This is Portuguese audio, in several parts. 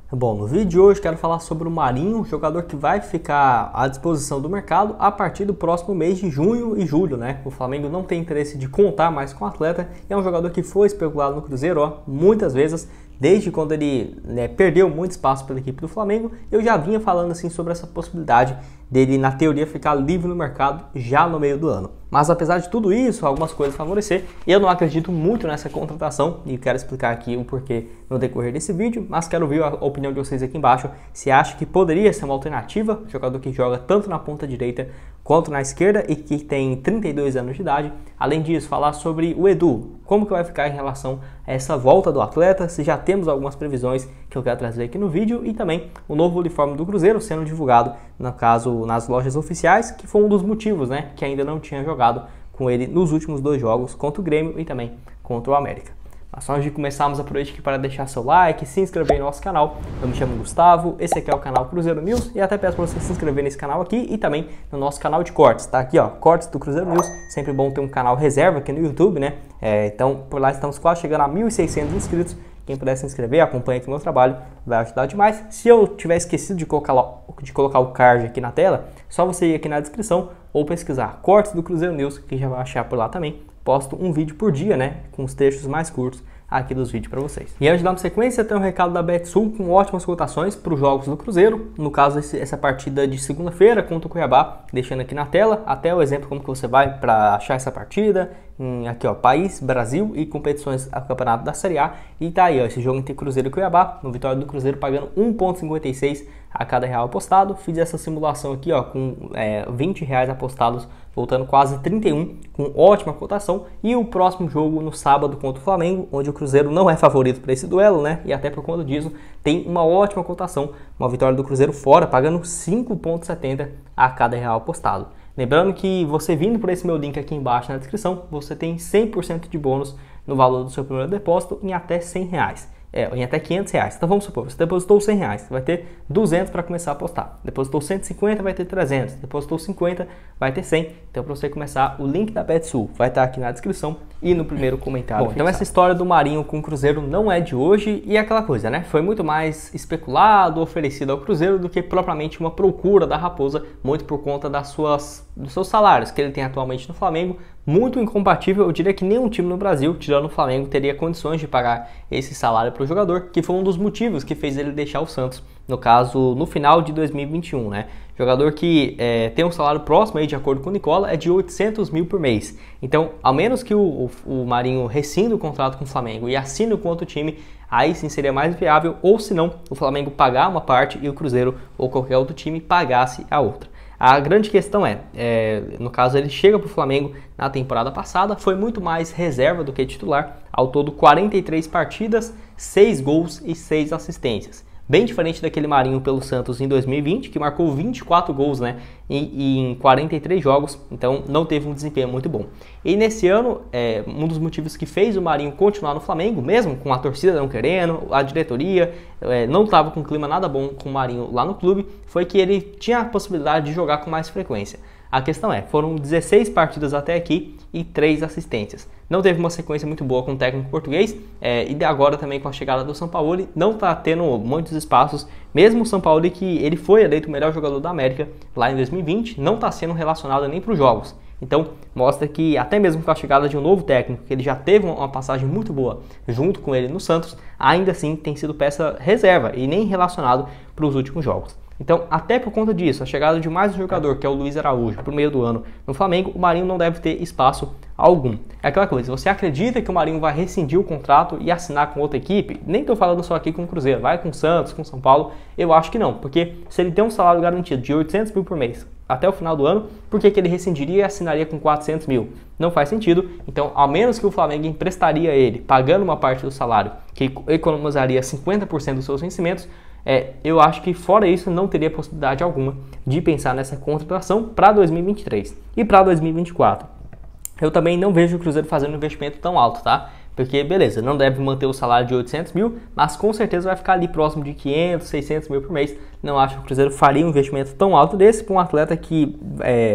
Bom, no vídeo de hoje quero falar sobre o Marinho, jogador que vai ficar à disposição do mercado a partir do próximo mês de junho e julho, né? O Flamengo não tem interesse de contar mais com o atleta, é um jogador que foi especulado no Cruzeiro, muitas vezes, desde quando ele perdeu muito espaço pela equipe do Flamengo. Eu já vinha falando assim sobre essa possibilidade dele, na teoria, ficar livre no mercado já no meio do ano. Mas apesar de tudo isso, algumas coisas favorecer, eu não acredito muito nessa contratação e quero explicar aqui o porquê no decorrer desse vídeo, mas quero ouvir a opinião de vocês aqui embaixo. Se acha que poderia ser uma alternativa, jogador que joga tanto na ponta direita quanto na esquerda e que tem 32 anos de idade. Além disso, falar sobre o Edu, como que vai ficar em relação a essa volta do atleta, se já temos algumas previsões que eu quero trazer aqui no vídeo, e também o novo uniforme do Cruzeiro sendo divulgado, no caso, nas lojas oficiais, que foi um dos motivos, né, que ainda não tinha jogado com ele nos últimos dois jogos, contra o Grêmio e também contra o América. Mas só antes de começarmos, aproveite aqui para deixar seu like, se inscrever no nosso canal. Eu me chamo Gustavo, esse aqui é o canal Cruzeiro News e até peço para você se inscrever nesse canal aqui e também no nosso canal de cortes, tá aqui ó, cortes do Cruzeiro News, sempre bom ter um canal reserva aqui no YouTube, né? Então por lá estamos quase chegando a 1.600 inscritos. Quem puder se inscrever, acompanha aqui o meu trabalho, vai ajudar demais. Se eu tiver esquecido de colocar o card aqui na tela, só você ir aqui na descrição ou pesquisar cortes do Cruzeiro News, que já vai achar por lá também. Posto um vídeo por dia, né, com os textos mais curtos aqui dos vídeos para vocês. E antes de darmos sequência, tem um recado da Betsul com ótimas cotações para os jogos do Cruzeiro. No caso, essa partida de segunda-feira contra o Cuiabá, deixando aqui na tela, até o exemplo como que você vai para achar essa partida. Aqui ó, país, Brasil e competições a campeonato da Série A. E tá aí ó, esse jogo entre Cruzeiro e Cuiabá, no vitória do Cruzeiro pagando 1,56 a cada real apostado. Fiz essa simulação aqui ó, com 20 reais apostados, voltando quase 31, com ótima cotação. E o próximo jogo no sábado contra o Flamengo, onde o Cruzeiro não é favorito para esse duelo, né? E até por conta disso, tem uma ótima cotação, uma vitória do Cruzeiro fora, pagando 5,70 a cada real apostado. Lembrando que você vindo por esse meu link aqui embaixo na descrição, você tem 100% de bônus no valor do seu primeiro depósito em até 100 reais. Em até 500 reais. Então vamos supor, você depositou 100 reais, vai ter 200 para começar a apostar. Depositou 150, vai ter 300. Depositou 50, vai ter 100. Então para você começar, o link da Betsul vai estar aqui na descrição e no primeiro comentário. Bom, então essa história do Marinho com o Cruzeiro não é de hoje e é aquela coisa, né? Foi muito mais especulado, oferecido ao Cruzeiro do que propriamente uma procura da Raposa, muito por conta dos seus salários que ele tem atualmente no Flamengo, muito incompatível. Eu diria que nenhum time no Brasil, tirando o Flamengo, teria condições de pagar esse salário para o jogador, que foi um dos motivos que fez ele deixar o Santos, no caso, no final de 2021, né? Jogador que tem um salário próximo, aí, de acordo com o Nicola, é de 800 mil por mês. Então, ao menos que o Marinho rescinda o contrato com o Flamengo e assine com outro time, aí sim seria mais viável, ou se não, o Flamengo pagar uma parte e o Cruzeiro ou qualquer outro time pagasse a outra. A grande questão no caso, ele chega para o Flamengo na temporada passada, foi muito mais reserva do que titular, ao todo 43 partidas, 6 gols e 6 assistências. Bem diferente daquele Marinho pelo Santos em 2020, que marcou 24 gols, né, em 43 jogos, então não teve um desempenho muito bom. E nesse ano, um dos motivos que fez o Marinho continuar no Flamengo, mesmo com a torcida não querendo, a diretoria não estava com um clima nada bom com o Marinho lá no clube, foi que ele tinha a possibilidade de jogar com mais frequência. A questão foram 16 partidas até aqui e 3 assistências. Não teve uma sequência muito boa com o técnico português e agora também com a chegada do Sampaoli não está tendo muitos espaços. Mesmo o Sampaoli, que ele foi eleito o melhor jogador da América lá em 2020, não está sendo relacionado nem para os jogos. Então mostra que até mesmo com a chegada de um novo técnico, que ele já teve uma passagem muito boa junto com ele no Santos, ainda assim tem sido peça reserva e nem relacionado para os últimos jogos. Então, até por conta disso, a chegada de mais um jogador, que é o Luiz Araújo, para o meio do ano no Flamengo, o Marinho não deve ter espaço algum. É aquela coisa, você acredita que o Marinho vai rescindir o contrato e assinar com outra equipe? Nem estou falando só aqui com o Cruzeiro, vai com o Santos, com o São Paulo, eu acho que não, porque se ele tem um salário garantido de 800 mil por mês até o final do ano, por que ele rescindiria e assinaria com 400 mil? Não faz sentido. Então, ao menos que o Flamengo emprestaria ele, pagando uma parte do salário, que economizaria 50% dos seus vencimentos, eu acho que fora isso não teria possibilidade alguma de pensar nessa contratação para 2023 e para 2024. Eu também não vejo o Cruzeiro fazendo um investimento tão alto, tá? Porque, beleza, não deve manter o salário de 800 mil, mas com certeza vai ficar ali próximo de 500, 600 mil por mês. Não acho que o Cruzeiro faria um investimento tão alto desse para um atleta que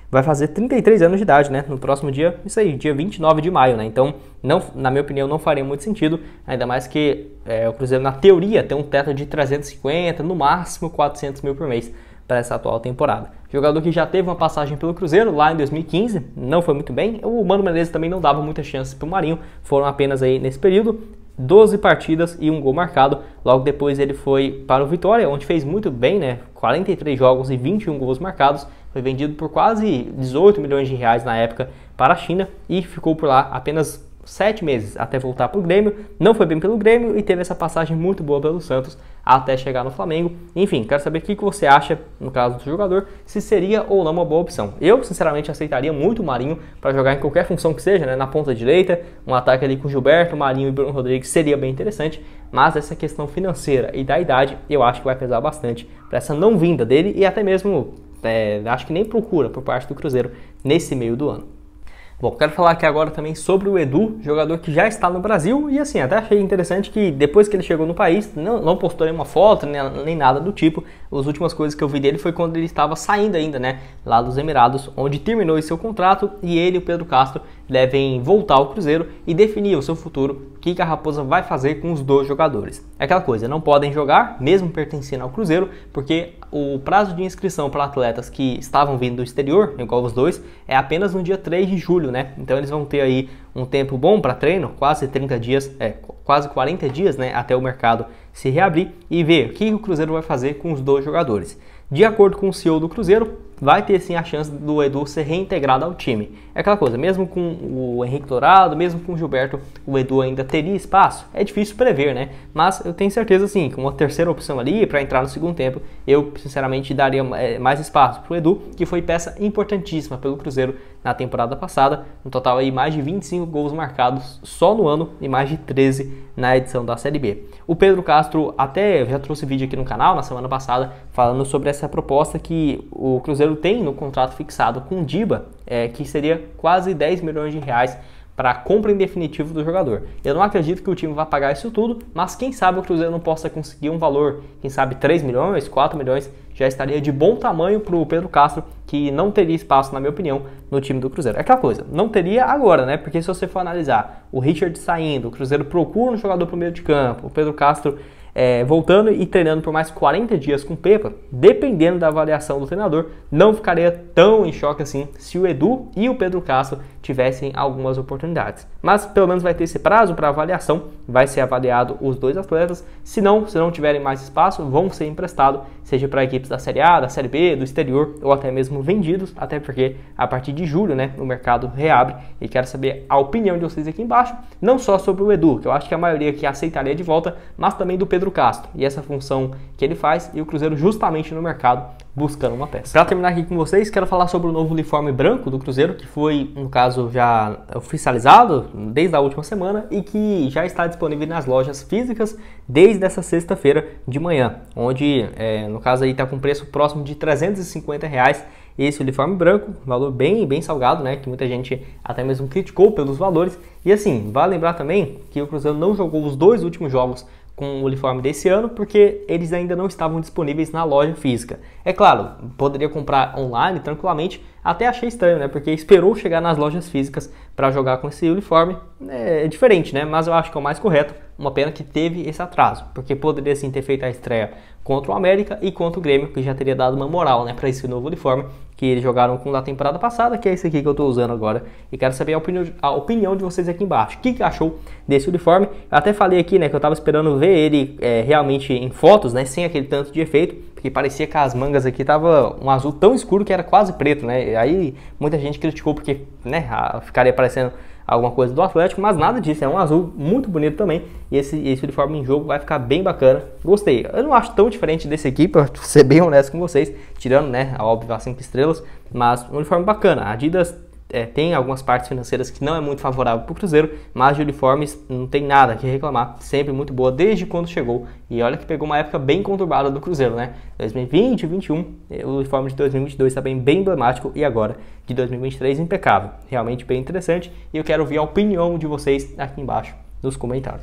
vai fazer 33 anos de idade, né? No próximo dia, isso aí, dia 29 de maio, né? Então, não, na minha opinião, não faria muito sentido, ainda mais que o Cruzeiro, na teoria, tem um teto de 350, no máximo 400 mil por mês para essa atual temporada. Jogador que já teve uma passagem pelo Cruzeiro lá em 2015, não foi muito bem. O Mano Menezes também não dava muita chance para o Marinho, foram apenas aí nesse período 12 partidas e um gol marcado. Logo depois ele foi para o Vitória, onde fez muito bem, né? 43 jogos e 21 gols marcados. Foi vendido por quase 18 milhões de reais na época para a China e ficou por lá apenas 7 meses até voltar para o Grêmio. Não foi bem pelo Grêmio e teve essa passagem muito boa pelo Santos até chegar no Flamengo. Enfim, quero saber o que você acha, no caso do jogador, se seria ou não uma boa opção. Eu, sinceramente, aceitaria muito o Marinho para jogar em qualquer função que seja, né? Na ponta direita, um ataque ali com Gilberto, Marinho e Bruno Rodrigues seria bem interessante, mas essa questão financeira e da idade, eu acho que vai pesar bastante para essa não vinda dele e até mesmo, acho que nem procura por parte do Cruzeiro nesse meio do ano. Bom, quero falar aqui agora também sobre o Edu, jogador que já está no Brasil e assim, até achei interessante que depois que ele chegou no país, não postou nenhuma foto, nem nada do tipo. As últimas coisas que eu vi dele foi quando ele estava saindo ainda, né, lá dos Emirados, onde terminou esse seu contrato e ele e o Pedro Castro devem voltar ao Cruzeiro e definir o seu futuro, o que a Raposa vai fazer com os dois jogadores. É aquela coisa, não podem jogar, mesmo pertencendo ao Cruzeiro, porque o prazo de inscrição para atletas que estavam vindo do exterior, igual os dois, é apenas no dia 3 de julho, né? Então eles vão ter aí um tempo bom para treino, quase 30 dias, quase 40 dias, né, até o mercado se reabrir e ver o que o Cruzeiro vai fazer com os dois jogadores. De acordo com o CEO do Cruzeiro, vai ter sim a chance do Edu ser reintegrado ao time. É aquela coisa, mesmo com o Henrique Dourado, mesmo com o Gilberto, o Edu ainda teria espaço? É difícil prever, né? Mas eu tenho certeza sim, que uma terceira opção ali para entrar no segundo tempo, eu sinceramente daria mais espaço para o Edu, que foi peça importantíssima pelo Cruzeiro na temporada passada. No total aí mais de 25 gols marcados só no ano e mais de 13 na edição da Série B. O Pedro Castro até já trouxe vídeo aqui no canal na semana passada falando sobre essa proposta que o Cruzeiro tem no contrato fixado com o Diba, que seria quase 10 milhões de reais para a compra em definitivo do jogador. Eu não acredito que o time vá pagar isso tudo, mas quem sabe o Cruzeiro não possa conseguir um valor, quem sabe 3 milhões, 4 milhões, já estaria de bom tamanho para o Pedro Castro, que não teria espaço, na minha opinião, no time do Cruzeiro. É aquela coisa, não teria agora, né? Porque se você for analisar o Richard saindo, o Cruzeiro procura um jogador para o meio de campo, o Pedro Castro voltando e treinando por mais 40 dias com o Pepa, dependendo da avaliação do treinador, não ficaria tão em choque assim se o Edu e o Pedro Castro tivessem algumas oportunidades. Mas pelo menos vai ter esse prazo para avaliação, vai ser avaliado os dois atletas, se não tiverem mais espaço, vão ser emprestados, seja para equipes da Série A, da Série B, do exterior ou até mesmo vendidos, até porque a partir de julho, né, o mercado reabre e quero saber a opinião de vocês aqui embaixo, não só sobre o Edu, que eu acho que a maioria aqui aceitaria de volta, mas também do Pedro Castro e essa função que ele faz e o Cruzeiro justamente no mercado buscando uma peça. Para terminar aqui com vocês, quero falar sobre o novo uniforme branco do Cruzeiro, que foi, no caso, já oficializado desde a última semana e que já está disponível nas lojas físicas desde essa sexta-feira de manhã, onde, no caso aí, está com preço próximo de R$350 esse uniforme branco, valor bem salgado, né, que muita gente até mesmo criticou pelos valores. E assim, vale lembrar também que o Cruzeiro não jogou os dois últimos jogos com o uniforme desse ano, porque eles ainda não estavam disponíveis na loja física. É claro, poderia comprar online tranquilamente, até achei estranho, né, porque esperou chegar nas lojas físicas para jogar com esse uniforme. É diferente, né, mas eu acho que é o mais correto. Uma pena que teve esse atraso, porque poderia sim ter feito a estreia contra o América e contra o Grêmio, que já teria dado uma moral, né, para esse novo uniforme que eles jogaram com da temporada passada, que é esse aqui que eu estou usando agora. E quero saber a opinião de vocês aqui embaixo. O que achou desse uniforme? Eu até falei aqui, né, que eu estava esperando ver ele realmente em fotos, né, sem aquele tanto de efeito, porque parecia que as mangas aqui tava um azul tão escuro que era quase preto, né? Aí muita gente criticou porque, né, ficaria parecendo alguma coisa do Atlético, mas nada disso, é um azul muito bonito também, e esse uniforme em jogo vai ficar bem bacana, gostei. Eu não acho tão diferente desse aqui, pra ser bem honesto com vocês, tirando, né, a óbvia 5 estrelas, mas um uniforme bacana. A Adidas tem algumas partes financeiras que não é muito favorável para o Cruzeiro, mas de uniformes não tem nada que reclamar, sempre muito boa desde quando chegou. E olha que pegou uma época bem conturbada do Cruzeiro, né? 2020 e 2021, o uniforme de 2022 está bem emblemático e agora de 2023 impecável. Realmente bem interessante e eu quero ouvir a opinião de vocês aqui embaixo nos comentários.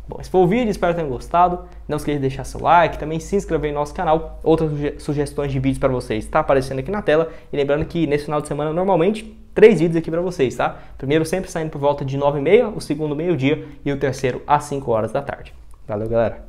Bom, esse foi o vídeo, espero que tenham gostado. Não esqueça de deixar seu like, também se inscrever no nosso canal. Outras sugestões de vídeos para vocês está aparecendo aqui na tela. E lembrando que nesse final de semana, normalmente, 3 vídeos aqui para vocês, tá? Primeiro sempre saindo por volta de 9h30, o segundo meio-dia e o terceiro às 5 horas da tarde. Valeu, galera!